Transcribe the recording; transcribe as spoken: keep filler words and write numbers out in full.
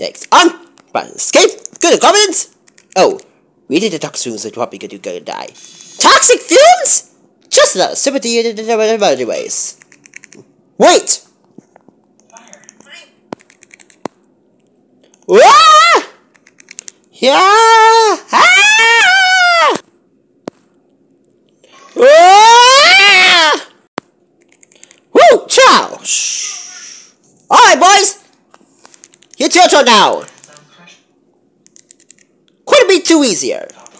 Next on, but escape. Good confidence. Oh, we did the toxic fumes, so probably gonna gonna die. Toxic fumes? Just another sympathy in other ways. Wait. Ah! Yeah! Ah! Ah! Woo! Ciao! Shh. Alright, boys! It's your turn now! Couldn't be too easier.